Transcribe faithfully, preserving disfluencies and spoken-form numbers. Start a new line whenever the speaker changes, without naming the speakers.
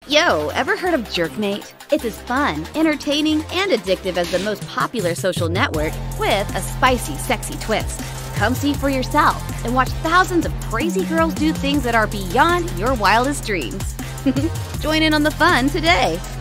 Yo, ever heard of Jerkmate? It's as fun, entertaining, and addictive as the most popular social network with a spicy, sexy twist. Come see for yourself and watch thousands of crazy girls do things that are beyond your wildest dreams. Join in on the fun today.